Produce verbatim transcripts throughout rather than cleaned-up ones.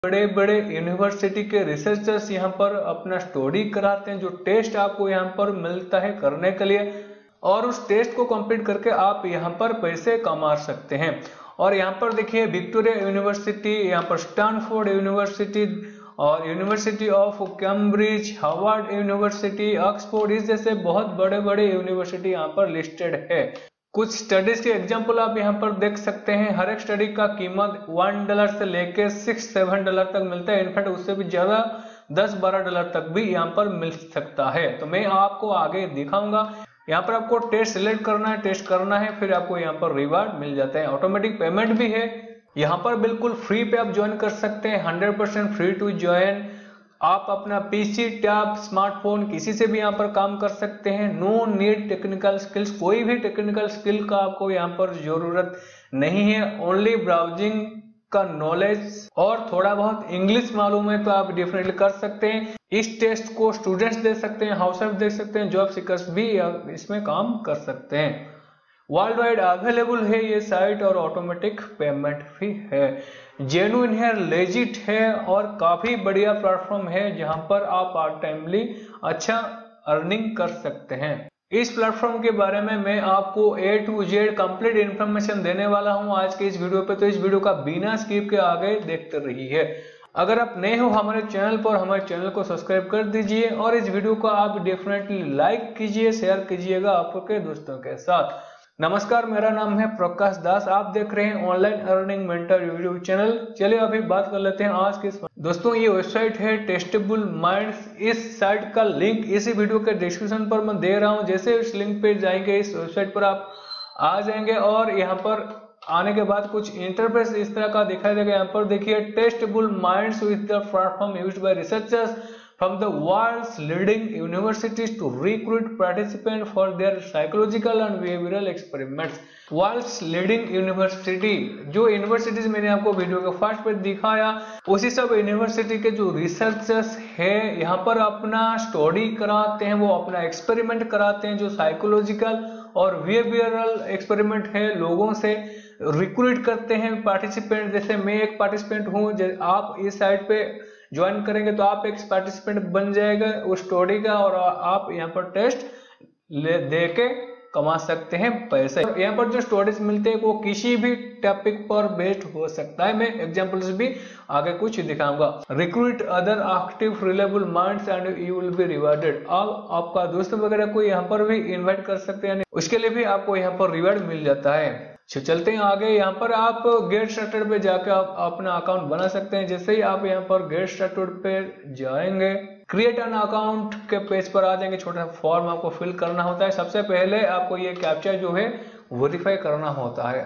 बड़े बड़े यूनिवर्सिटी के रिसर्चर्स यहाँ पर अपना स्टडी कराते हैं, जो टेस्ट आपको यहाँ पर मिलता है करने के लिए, और उस टेस्ट को कंप्लीट करके आप यहाँ पर पैसे कमा सकते हैं। और यहाँ पर देखिए विक्टोरिया यूनिवर्सिटी, यहाँ पर स्टैनफोर्ड यूनिवर्सिटी और University of Cambridge, Harvard University, Oxford, इस जैसे बहुत बड़े बड़े यूनिवर्सिटी यहाँ पर लिस्टेड है। कुछ स्टडीज के एग्जाम्पल आप यहाँ पर देख सकते हैं। हर एक स्टडी का कीमत वन डॉलर से लेके सिक्स सेवन डॉलर तक मिलता है, इनफैक्ट उससे भी ज्यादा दस बारह डॉलर तक भी यहाँ पर मिल सकता है। तो मैं आपको आगे दिखाऊंगा। यहाँ पर आपको टेस्ट सिलेक्ट करना है, टेस्ट करना है, फिर आपको यहाँ पर रिवार्ड मिल जाता है। ऑटोमेटिक पेमेंट भी है। यहाँ पर बिल्कुल फ्री पे आप ज्वाइन कर सकते हैं, hundred percent free to join. आप अपना पीसी, टैब, स्मार्टफोन किसी से भी यहाँ पर काम कर सकते हैं। नो नीड टेक्निकल स्किल्स, कोई भी टेक्निकल स्किल का आपको यहाँ पर जरूरत नहीं है। ओनली ब्राउजिंग का नॉलेज और थोड़ा बहुत इंग्लिश मालूम है तो आप डेफिनेटली कर सकते हैं। इस टेस्ट को स्टूडेंट्स दे सकते हैं, हाउस वाइफ दे सकते हैं, जॉब सीकर्स भी इसमें काम कर सकते हैं। वर्ल्ड वाइड अवेलेबल है ये साइट और ऑटोमेटिक पेमेंट भी है। जेन्युइन है, लेजिट है और काफी बढ़िया प्लेटफॉर्म है जहां पर आप पार्ट टाइमली अच्छा अर्निंग कर सकते हैं। इस प्लेटफॉर्म के बारे में मैं आपको A to Z complete information देने वाला हूं आज के इस वीडियो पे, तो इस वीडियो का बिना स्किप के आगे देखते रहिए। अगर आप नए हो हमारे चैनल पर, हमारे चैनल को सब्सक्राइब कर दीजिए और इस वीडियो को आप डेफिनेटली लाइक कीजिए, शेयर कीजिएगा आपके दोस्तों के साथ। नमस्कार, मेरा नाम है प्रकाश दास, आप देख रहे हैं online earning mentor YouTube channel. चलिए अभी बात कर लेते हैं आज के इस दोस्तों ये वेबसाइट है टेस्टेबल माइंड्स। इस साइट का लिंक इसी वीडियो के डिस्क्रिप्शन पर मैं दे रहा हूं। जैसे इस लिंक पे जाएंगे, इस वेबसाइट पर आप आ जाएंगे और यहाँ पर आने के बाद कुछ इंटरफेस इस तरह का दिखाई देगा। यहाँ पर देखिए Testable Minds with the platform used by researchers from the world's leading universities to recruit participants for their psychological and behavioral experiments। World's leading university, जो यूनिवर्सिटीज मैंने आपको वीडियो के फर्स्ट पे दिखाया, उसी सब यूनिवर्सिटी के जो रिसर्चर्स है यहाँ पर अपना स्टडी कराते हैं, वो अपना एक्सपेरिमेंट कराते हैं, जो साइकोलॉजिकल और बिहेवियरल एक्सपेरिमेंट है। लोगों से रिक्रूट करते हैं पार्टिसिपेंट। जैसे मैं एक पार्टिसिपेंट हूँ, आप इस साइट पे ज्वाइन करेंगे तो आप एक पार्टिसिपेंट बन जाएगा उस स्टडी का और आप यहाँ पर टेस्ट ले दे के कमा सकते हैं पैसे। यहाँ पर जो स्टडीज मिलते हैं वो किसी भी टॉपिक पर बेस्ड हो सकता है। मैं एग्जांपल्स भी आगे कुछ दिखाऊंगा। Recruit other active reliable minds and you will be rewarded. आप आपका दोस्त वगैरह को यहाँ पर भी इन्वाइट कर सकते हैं, उसके लिए भी आपको यहाँ पर रिवार्ड मिल जाता है। चलते हैं आगे। यहाँ पर आप गेट स्टार्टेड पे जाकर आप अपना अकाउंट बना सकते हैं। जैसे ही आप यहाँ पर गेट स्टार्टेड पे जाएंगे, क्रिएट एन अकाउंट के पेज पर आ जाएंगे। छोटा फॉर्म आपको फिल करना होता है। सबसे पहले आपको ये कैप्चा जो है वेरीफाई करना होता है।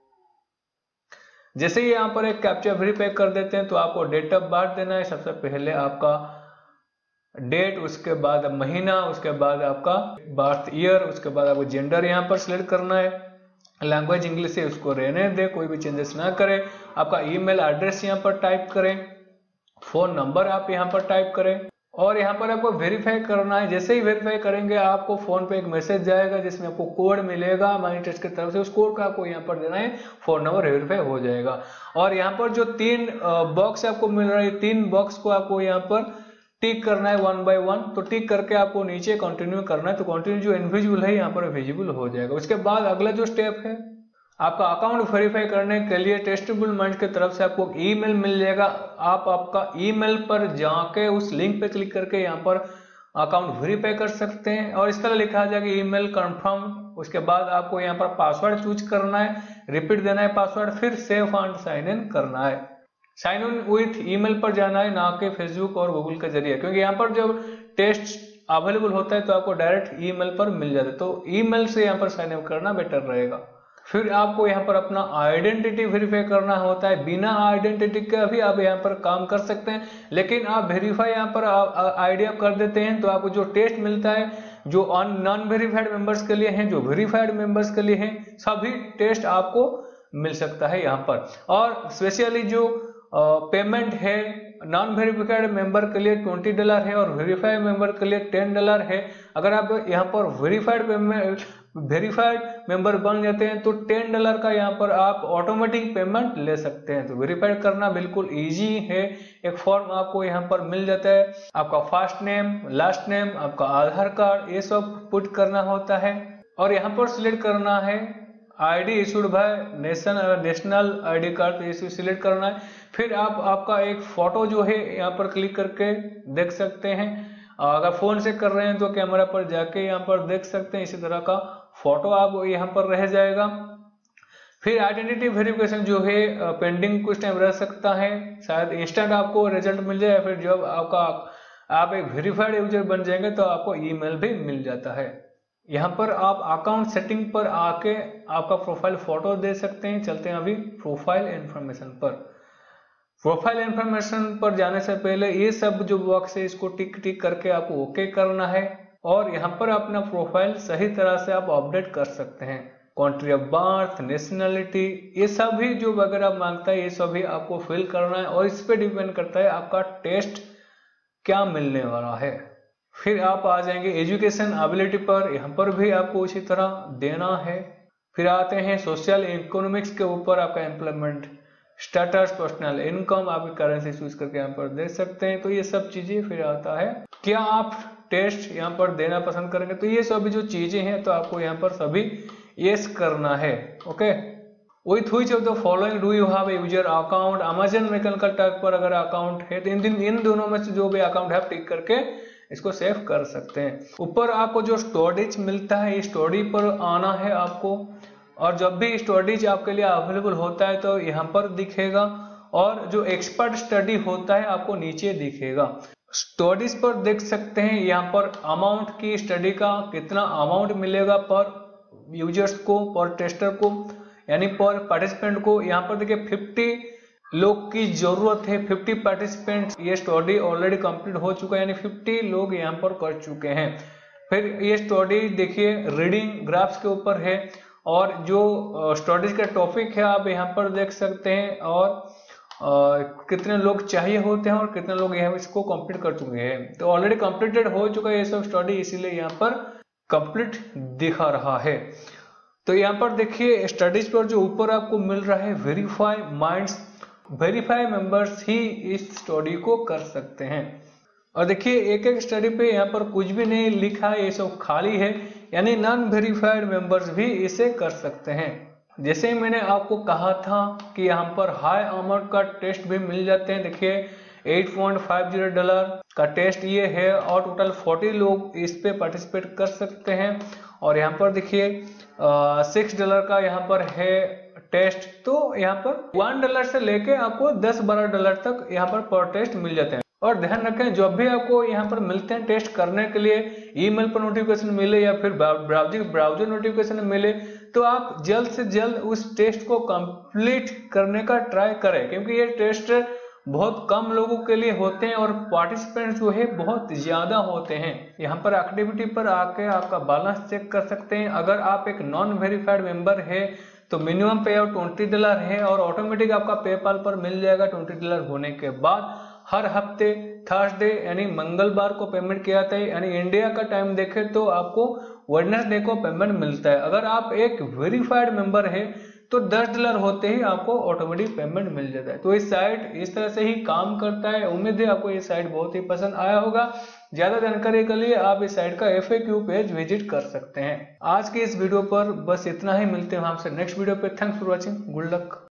जैसे ही यहाँ पर एक कैप्चा वेरीफाई कर देते हैं तो आपको डेट ऑफ बर्थ देना है। सबसे पहले आपका डेट, उसके बाद महीना, उसके बाद आपका बर्थ ईयर, उसके बाद आपको जेंडर यहाँ पर सिलेक्ट करना है। लैंग्वेज इंग्लिश है, उसको रहने दे, कोई भी चेंजेस ना करें। आपका ईमेल एड्रेस यहाँ पर टाइप करें, फोन नंबर आप यहाँ पर टाइप करें और यहाँ पर आपको वेरीफाई करना है। जैसे ही वेरीफाई करेंगे आपको फोन पे एक मैसेज जाएगा जिसमें आपको कोड मिलेगा माइंड टेस्ट की तरफ से। उस कोड का आपको यहाँ पर देना है, फोन नंबर वेरीफाई हो जाएगा। और यहाँ पर जो तीन बॉक्स आपको मिल रहा है, तीन बॉक्स को आपको यहाँ पर टिक करना है वन बाय वन। तो टिक करके आपको नीचे कंटिन्यू करना है। तो कंटिन्यू जो इनविजिबल है यहाँ पर विजिबल हो जाएगा। उसके बाद अगला जो स्टेप है, आपका अकाउंट वेरीफाई करने के लिए टेस्टेबल माइंड्स की तरफ से आपको ईमेल मिल जाएगा। आप आपका ईमेल पर जाके उस लिंक पे क्लिक करके यहाँ पर अकाउंट वेरीफाई कर सकते हैं और इस तरह लिखा जाएगा ईमेल कंफर्म। उसके बाद आपको यहाँ पर पासवर्ड चूज करना है, रिपीट देना है पासवर्ड, फिर सेव एंड साइन इन करना है। साइन इन विथ ईमेल पर जाना है, ना कि फेसबुक और गूगल के जरिए, क्योंकि यहाँ पर जब टेस्ट अवेलेबल होता है तो आपको डायरेक्ट ईमेल पर मिल जाता है। तो ईमेल से यहाँ पर साइन इन करना बेटर रहेगा। फिर आपको यहाँ पर अपना आइडेंटिटी वेरीफाई करना होता है। बिना आइडेंटिटी के भी आप यहाँ पर काम कर सकते हैं, लेकिन आप वेरीफाई यहाँ पर आइडिया कर देते हैं तो आपको जो टेस्ट मिलता है, जो नॉन वेरीफाइड मेंबर्स के लिए हैं, जो वेरीफाइड मेंबर्स के लिए हैं, सभी टेस्ट आपको मिल सकता है यहाँ पर। और स्पेशली जो पेमेंट uh, है, नॉन वेरीफाइड मेंबर के लिए ट्वेंटी डॉलर है और वेरीफाइड मेंबर के लिए टेन डॉलर है। अगर आप यहाँ पर वेरीफाइड वेरीफाइड मेंबर बन जाते हैं तो टेन डॉलर का यहाँ पर आप ऑटोमेटिक पेमेंट ले सकते हैं। तो वेरीफाइड करना बिल्कुल इजी है। एक फॉर्म आपको यहाँ पर मिल जाता है, आपका फर्स्ट नेम, लास्ट नेम, आपका आधार कार्ड, ये सब पुट करना होता है और यहाँ पर सिलेक्ट करना है ID issued by nation national ID card, तो इसे सिलेक्ट करना है। फिर आप आपका एक फोटो जो है यहाँ पर क्लिक करके देख सकते हैं। अगर फोन से कर रहे हैं तो कैमरा पर जाके यहाँ पर देख सकते हैं, इसी तरह का फोटो आप यहाँ पर रह जाएगा। फिर आइडेंटिटी वेरिफिकेशन जो है पेंडिंग कुछ टाइम रह सकता है, शायद इंस्टेंट आपको रिजल्ट मिल जाए। फिर जब आपका आप एक वेरीफाइड यूजर बन जाएंगे तो आपको ईमेल भी मिल जाता है। यहाँ पर आप अकाउंट सेटिंग पर आके आपका प्रोफाइल फोटो दे सकते हैं। चलते हैं अभी प्रोफाइल इंफॉर्मेशन पर। प्रोफाइल इंफॉर्मेशन पर जाने से पहले ये सब जो बॉक्स है इसको टिक टिक करके आपको ओके करना है और यहाँ पर अपना प्रोफाइल सही तरह से आप अपडेट कर सकते हैं। कंट्री ऑफ बर्थ, नेशनलिटी, ये सभी जो वगैरह मांगता है ये सभी आपको फिल करना है और इस पे डिपेंड करता है आपका टेस्ट क्या मिलने वाला है। फिर आप आ जाएंगे एजुकेशन एबिलिटी पर, यहाँ पर भी आपको उसी तरह देना है। फिर आते हैं सोशल इकोनॉमिक्स के ऊपर, आपका एम्प्लॉयमेंट स्टेटस, पर्सनल इनकम, आप करेंसी चूज करके यहाँ पर देख सकते हैं। तो ये सब चीजें। फिर आता है क्या आप टेस्ट यहाँ पर देना पसंद करेंगे, तो ये सभी जो चीजें हैं तो आपको यहाँ पर सभी यस करना है। Okay, with which of the following do you have a user account. Amazon Mechanical Turk पर अगर अकाउंट है तो इन इन दोनों में से जो भी अकाउंट है आप टिक करके इसको सेव कर सकते हैं। ऊपर आपको जो स्टोरेज मिलता है इस स्टोरी पर आना है आपको, और जब भी स्टोरेज आपके लिए अवेलेबल होता है तो यहाँ पर दिखेगा और जो एक्सपर्ट स्टडी होता है आपको नीचे दिखेगा। स्टोरेज पर देख सकते हैं यहाँ पर अमाउंट की स्टडी का कितना अमाउंट मिलेगा पर यूजर्स को, पर टेस्टर को, यानी पर पार्टिसिपेंट को। यहाँ पर देखिए फिफ्टी लोग की जरूरत है, फिफ्टी पार्टिसिपेंट ये स्टडी ऑलरेडी कंप्लीट हो चुका है, यानी फिफ्टी लोग यहाँ पर कर चुके हैं। फिर ये स्टडी देखिए रीडिंग ग्राफ्स के ऊपर है और जो स्टडीज का टॉपिक है आप यहाँ पर देख सकते हैं और आ, कितने लोग चाहिए होते हैं और कितने लोग यहाँ इसको कंप्लीट कर चुके हैं। तो ऑलरेडी कंप्लीटेड हो चुका है ये सब स्टडी, इसीलिए यहाँ पर कंप्लीट दिखा रहा है। तो यहाँ पर देखिए स्टडीज पर जो ऊपर आपको मिल रहा है वेरीफाई माइंड्स, वेरीफाई मेंबर्स ही इस स्टडी को कर सकते हैं। और देखिए एक एक स्टडी पे यहाँ पर कुछ भी नहीं लिखा है, ये सब खाली है, यानी नॉन वेरीफाइड मेंबर्स भी इसे कर सकते हैं। जैसे ही मैंने आपको कहा था कि यहाँ पर हाई अमाउंट का टेस्ट भी मिल जाते हैं। देखिए eight point five zero dollar का टेस्ट ये है और टोटल फोर्टी लोग इस पे पार्टिसिपेट कर सकते हैं। और यहाँ पर देखिए सिक्स डॉलर का यहाँ पर है टेस्ट, तो यहाँ पर वन डॉलर से लेके आपको दस बारह डॉलर तक यहाँ पर पर टेस्ट मिल जाते हैं। और ध्यान रखें जब भी आपको यहाँ पर मिलते हैं टेस्ट करने के लिए, ईमेल पर नोटिफिकेशन मिले या फिर ब्राउजिंग ब्राउजर नोटिफिकेशन मिले, तो आप जल्द से जल्द उस टेस्ट को कंप्लीट करने का ट्राई करें, क्योंकि ये टेस्ट बहुत कम लोगों के लिए होते हैं और पार्टिसिपेंट जो है बहुत ज्यादा होते हैं। यहाँ पर एक्टिविटी पर आके आपका बैलेंस चेक कर सकते हैं। अगर आप एक नॉन वेरीफाइड मेंबर है तो मिनिमम पे आउट ट्वेंटी डॉलर है और ऑटोमेटिक आपका पेपाल पर मिल जाएगा। ट्वेंटी डॉलर होने के बाद हर हफ्ते थर्सडे यानी मंगलवार को पेमेंट किया जाता है, यानी इंडिया का टाइम देखें तो आपको वेडनेसडे को पेमेंट मिलता है। अगर आप एक वेरीफाइड मेंबर है तो दस डॉलर होते ही आपको ऑटोमेटिक पेमेंट मिल जाता है। तो इस साइट इस तरह से ही काम करता है। उम्मीद है आपको ये साइट बहुत ही पसंद आया होगा। ज्यादा जानकारी के लिए आप इस साइट का F A Q page visit कर सकते हैं। आज के इस वीडियो पर बस इतना ही, मिलते हैं आपसे नेक्स्ट वीडियो पे। Thanks for watching, good luck.